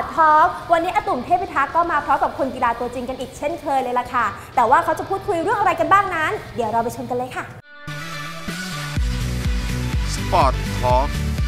ร์ตทอล์กวันนี้อาตุ่มเทพพิทักษ์ก็มาพร้อมกับคนกีฬาตัวจริงกันอีกเช่นเคยเลยล่ะค่ะแต่ว่าเขาจะพูดคุยเรื่องอะไรกันบ้างนั้นเดี๋ยวเราไปชมกันเลยค่ะสปอร์ตทอล์ก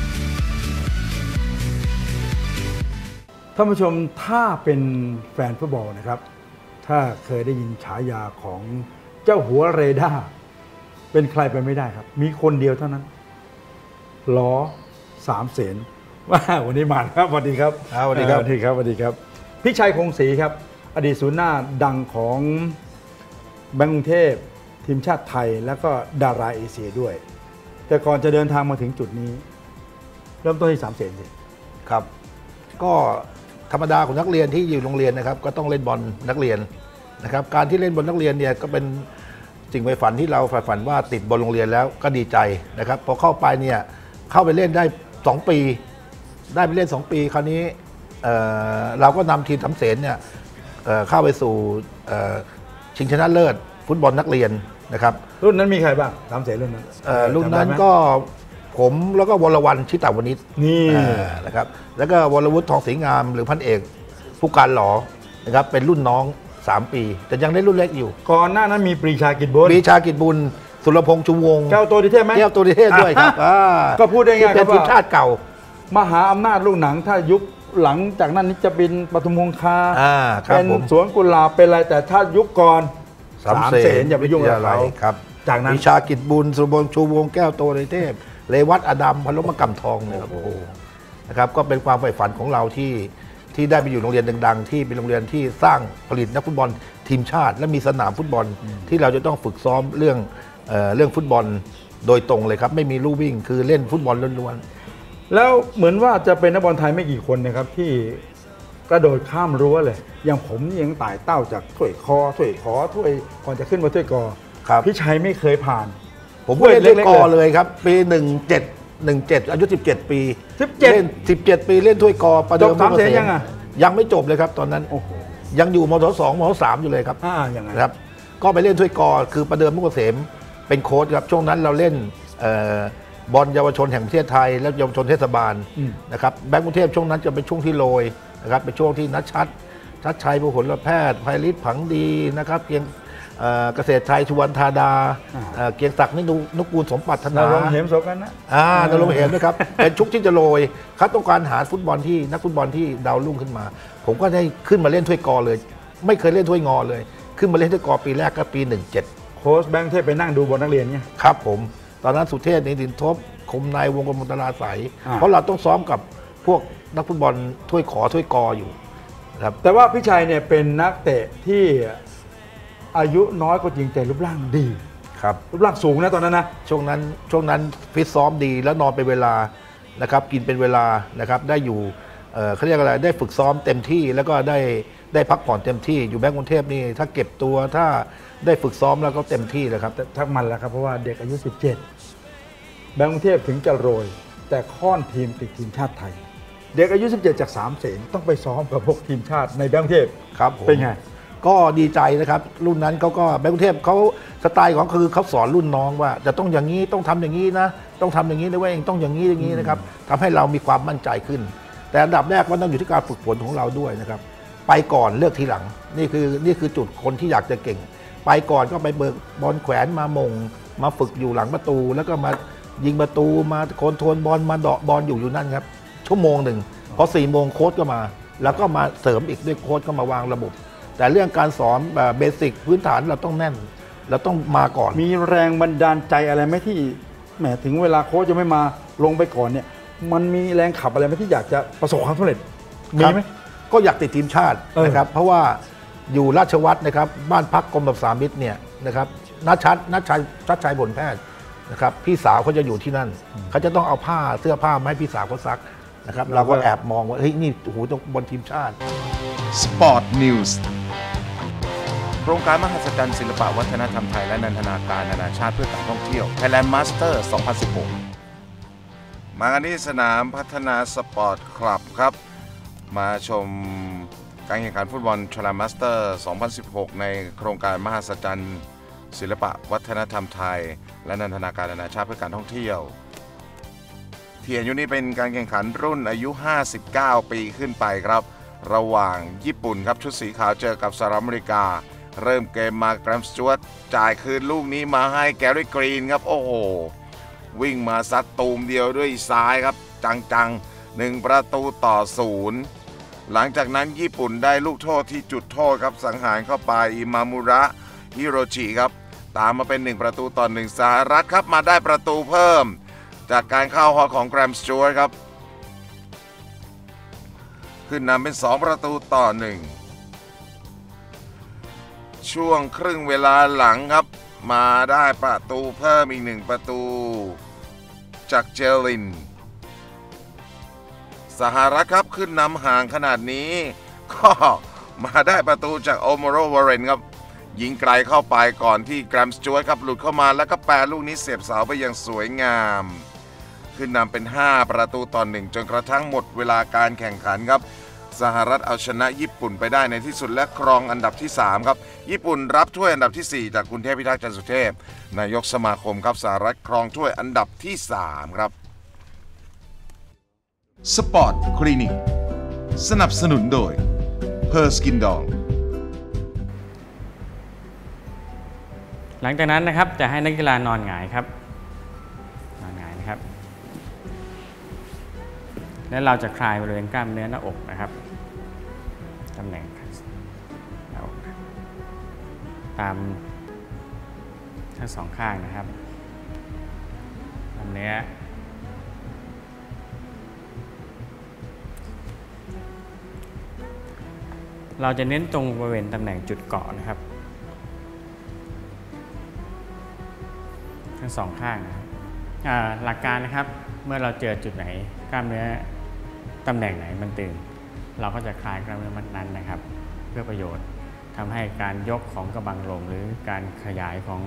ท่านผู้ชมถ้าเป็นแฟนฟุตบอลนะครับถ้าเคยได้ยินฉายาของเจ้าหัวเรดาร์เป็นใครไปไม่ได้ครับมีคนเดียวเท่านั้นล้อสามเสนว่าวันนี้มาครับสวัสดีครับสวัสดีครับสวัสดีครับสวัสดีครับพี่ชัยคงศรีครับอดีตศูนย์หน้าดังของแบงก์กรุงเทพทีมชาติไทยแล้วก็ดาราเอเชียด้วยแต่ก่อนจะเดินทางมาถึงจุดนี้เริ่มต้นที่สามเสนสิครับก็ธรรมดาของนักเรียนที่อยู่โรงเรียนนะครับก็ต้องเล่นบอลนักเรียนนะครับการที่เล่นบอลนักเรียนเนี่ยก็เป็นสิ่งใฝ่ฝันที่เราใฝ่ฝันว่าติดบอลโรงเรียนแล้วก็ดีใจนะครับพอเข้าไปเนี่ยเข้าไปเล่นได้2 ปีได้ไปเล่น2 ปีคราวนี้เราก็นำทีมสามเสนเนี่ยเข้าไปสู่ชิงชนะเลิศฟุตบอลนักเรียนนะครับรุ่นนั้นมีใครบ้างสามเสนรุ่นนั้นรุ่นนั้นก็ผมแล้วก็วรวรรณชิตาวนิชนี่นะครับแล้วก็วรวุฒิทองศรีงามหรือพันเอกผู้การหลอนะครับเป็นรุ่นน้อง3 ปีแต่ยังได้รุ่นเล็กอยู่ก่อนหน้านั้นมีปรีชากิจบุญสุรพงษ์ชุมวงศ์แก้วโตดิเทพไหมแก้วโตดิเทพด้วยครับก็พูดได้ง่ายครับว่าทีมชาติเก่ามหาอำนาจลูกหนังถ้ายุคหลังจากนั้นนิจบินปทุมคงคาเป็นสวนกุหลาบเป็นอะไรแต่ถ้ายุคก่อนสามเสนอย่าไปยุ่งกับเขาครับจากนั้นปรีชากิจบุญสุรพงษ์ชุมวงศ์แก้วโตดิเทพเรวัตอดัมพลมกำทองนะครับโอ้โหนะครับก็เป็นความใฝ่ฝันของเราที่ได้ไปอยู่โรงเรียนดังๆที่เป็นโรงเรียนที่สร้างผลิตนักฟุตบอลทีมชาติและมีสนามฟุตบอลที่เราจะต้องฝึกซ้อมเรื่องฟุตบอลโดยตรงเลยครับไม่มีลู่วิ่งคือเล่นฟุตบอลล้วนๆแล้วเหมือนว่าจะเป็นนักบอลไทยไม่กี่คนนะครับที่กระโดดข้ามรั้วเลยอย่างผมนี่ยังไต่เต้าจากถ้วยคอถ้วยขอถ้วยก่อนจะขึ้นมาถ้วยกอพี่ชัยไม่เคยผ่านผมเล่นกอเลยครับปี17อายุ17 ปีเล่น17 ปีเล่นถ้วยกอประเดิม3 เสนยังไม่จบเลยครับตอนนั้นยังอยู่ม.2 ม.3 อยู่เลยครับอย่างไรครับก็ไปเล่นถ้วยกอคือประเดิมมุกเกษมเป็นโค้ชครับช่วงนั้นเราเล่นบอลเยาวชนแห่งประเทศไทยและเยาวชนเทศบาลนะครับแบงก์กรุงเทพช่วงนั้นจะเป็นช่วงที่โรยนะครับเป็นช่วงที่นัชชัยบุผลแพทย์ไพลิศผังดีนะครับเพียงเกษตรไทยชวนธาดาเกียงศักดิ์นุกูลสมปรารถนานรงเหมโสกันนะนรงเหมนะครับเป็นชุกที่จะโรยเขาต้องการหาฟุตบอลที่นักฟุตบอลที่ดาวรุ่งขึ้นมาผมก็ได้ขึ้นมาเล่นถ้วยกอเลยไม่เคยเล่นถ้วยงอเลยขึ้นมาเล่นถ้วยกอปีแรกก็ปี17 โค้ชแบงค์เทพไปนั่งดูบอลนักเรียนเนี่ยครับผมตอนนั้นสุเทพนิตินทบคมนายวงกลมตลาใสเพราะเราต้องซ้อมกับพวกนักฟุตบอลถ้วยขอถ้วยกออยู่ครับแต่ว่าพี่ชัยเนี่ยเป็นนักเตะที่อายุน้อยก็จริงแต่รูปร่างดีครับรูปร่างสูงนะตอนนั้นนะช่วงนั้นฟิตซ้อมดีแล้วนอนเป็นเวลานะครับกินเป็นเวลานะครับได้อยู่เขาเรียกอะไรได้ฝึกซ้อมเต็มที่แล้วก็ได้พักผ่อนเต็มที่อยู่แบงก์กรุงเทพนี่ถ้าเก็บตัวถ้าได้ฝึกซ้อมแล้วก็เต็มที่เลยครับทักมันแล้วครับเพราะว่าเด็กอายุ17แบงก์กรุงเทพถึงจะโรยแต่ค่อนทีมติดทีมชาติไทยเด็กอายุ17จาก3 เสนต้องไปซ้อมกับพวกทีมชาติในแบงก์กรุงเทพครับเป็นไงก็ดีใจนะครับรุ่นนั้นเขาก็แบงก์กรุงเทพเขาสไตล์ของคือเขาสอนรุ่นน้องว่าจะต้องอย่างนี้ต้องทำอย่างนี้นะต้องทำอย่างนี้นะเว้ยต้องอย่างนี้นะครับทำให้เรามีความมั่นใจขึ้นแต่อันดับแรกก็ต้องอยู่ที่การฝึกฝนของเราด้วยนะครับไปก่อนเลือกทีหลังนี่คือจุดคนที่อยากจะเก่งไปก่อนก็ไปเบิกบอลแขวนมามงมาฝึกอยู่หลังประตูแล้วก็มายิงประตูมาโคนโทนบอลมาเดาะบอลอยู่นั่นครับชั่วโมงหนึ่งพอ4 โมงโค้ชก็มาแล้วก็มาเสริมอีกด้วยโค้ชก็มาวางระบบแต่เรื่องการสอนแบบเบสิกพื้นฐานเราต้องแน่นเราต้องมาก่อนมีแรงบันดาลใจอะไรไหมที่แหมถึงเวลาโค้ชจะไม่มาลงไปก่อนเนี่ยมันมีแรงขับอะไรไหมที่อยากจะประสบความสำเร็จมีไหมก็อยากติดทีมชาตินะครับเพราะว่าอยู่ราชวัฒน์นะครับบ้านพักกรมสามิตรเนี่ยนะครับนัชชัยผลแพทย์นะครับพี่สาวเขาจะอยู่ที่นั่นเขาจะต้องเอาเสื้อผ้ามาให้พี่สาวเขาซักนะครับเราก็แอบมองว่าเฮ้ยนี่โอ้โหต้องบนทีมชาติสปอร์ตนิวส์โครงการมหัศจรรย์ศิลปวัฒนธรรมไทยและนันทนาการนานาชาติเพื่อการท่องเที่ยว Thailand Master 2016 มากันที่สนามพัฒนาสปอร์ตคลับครับมาชมการแข่งขันฟุตบอล Thailand Master 2016 ในโครงการมหัศจรรย์ศิลปวัฒนธรรมไทยและนันทนาการนานาชาติเพื่อการท่องเที่ยวที่อายุนี้เป็นการแข่งขันรุ่นอายุ59 ปีขึ้นไปครับระหว่างญี่ปุ่นครับชุดสีขาวเจอกับสหรัฐอเมริกาเริ่มเกมมาแกรมสจ๊วตจ่ายคืนลูกนี้มาให้แกรี่กรีนครับโอ้โหวิ่งมาซัดตูมเดียวด้วยซ้ายครับจังๆ1 ประตูต่อ 0หลังจากนั้นญี่ปุ่นได้ลูกโทษที่จุดโทษครับสังหารเข้าไปอิมามุระฮิโรชิครับตามมาเป็น1 ประตูต่อ 1สหรัฐครับมาได้ประตูเพิ่มจากการเข้าฮอของแกรมสจ๊วตครับขึ้นนำเป็น2 ประตูต่อ 1ช่วงครึ่งเวลาหลังครับมาได้ประตูเพิ่มอีก1 ประตูจากเจลินสหรัฐครับขึ้นนำห่างขนาดนี้ก็มาได้ประตูจากโอโมโรวาเรนครับยิงไกลเข้าไปก่อนที่แกรมสจ๊วตครับหลุดเข้ามาแล้วก็แปรลูกนี้เสียบเสาไปอย่างสวยงามขึ้นนำเป็น5 ประตูต่อ 1จนกระทั่งหมดเวลาการแข่งขันครับสหรัฐเอาชนะญี่ปุ่นไปได้ในที่สุดและครองอันดับที่3ครับญี่ปุ่นรับถ้วยอันดับที่4จากคุณเทพพิทักษ์จันทร์สุเทพนายกสมาคมครับสหรัฐครองถ้วยอันดับที่3ครับสปอร์ตคลินิกสนับสนุนโดยเพอร์สกินดองหลังจากนั้นนะครับจะให้นักกีฬานอนหงายครับนอนหงายนะครับแล้วเราจะคลายบริเวณกล้ามเนื้อหน้าอกนะครับตำแหน่งหน้าอกตามทั้งสองข้างนะครับกล้ามเนื้อเราจะเน้นตรงบริเวณตำแหน่งจุดเกาะนะครับทั้งสองข้างนะครับหลักการนะครับเมื่อเราเจอจุดไหนกล้ามเนื้อตำแหน่งไหนมันตึงเราก็จะคลายกล้ามเนื้อมัดนั้นนะครับเพื่อประโยชน์ทำให้การยกของกระบังลมหรือการขยายของ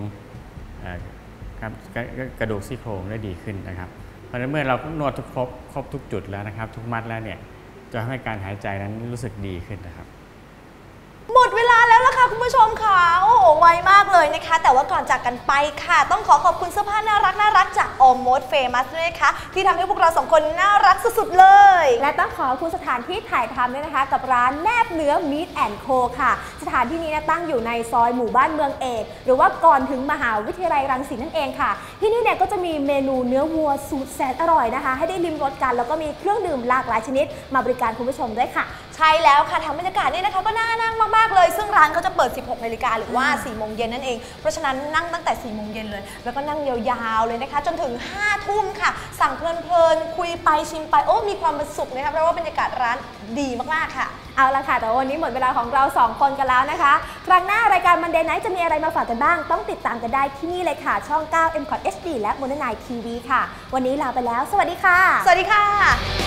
กระดูกซี่โครงได้ดีขึ้นนะครับเพราะฉะนั้นเมื่อเรานวดครบทุกจุดแล้วนะครับทุกมัดแล้วเนี่ยจะทำให้การหายใจนั้นรู้สึกดีขึ้นนะครับหมดเวลาแล้วล่ะค่ะคุณผู้ชมค่ะโอ้โหไวมากเลยนะคะแต่ว่าก่อนจากกันไปค่ะต้องขอบคุณเสื้อผ้าน่ารักจาก Almost Famous ด้วยนะคะที่ทำให้พวกเรา2 คนน่ารักสุดๆเลยและต้องขอบคุณสถานที่ถ่ายทำด้วยนะคะกับร้านแนบเนื้อ Meat & Co ค่ะสถานที่นี้ตั้งอยู่ในซอยหมู่บ้านเมืองเอกหรือว่าก่อนถึงมหาวิทยาลัยรังสิตนั่นเองค่ะที่นี่เนี่ยก็จะมีเมนูเนื้อวัวสูตรแสนอร่อยนะคะให้ได้ลิ้มรสกันแล้วก็มีเครื่องดื่มหลากหลายชนิดมาบริการคุณผู้ชมด้วยค่ะใช่แล้วค่ะทางบรรยากาศนี่นะคะก็น่านั่งมากๆเลยซึ่งร้านเขาจะเปิด 16 นาฬิกาหรือว่า 4 โมงเย็นนั่นเองเพราะฉะนั้นนั่งตั้งแต่ 4 โมงเย็นเลยแล้วก็นั่งยาวๆเลยนะคะจนถึง 5 ทุ่มค่ะสั่งเพลินๆคุยไปชิมไปโอ้มีความสุขนะคะเพราะว่าบรรยากาศร้านดีมากๆค่ะเอาละค่ะแต่วันนี้หมดเวลาของเรา2 คนกันแล้วนะคะครั้งหน้ารายการ Monday Night จะมีอะไรมาฝากกันบ้างต้องติดตามกันได้ที่นี่เลยค่ะช่อง 9 MCOT HD และ Modern Night TV ค่ะวันนี้ลาไปแล้วสวัสดีค่ะสวัสดีค่ะ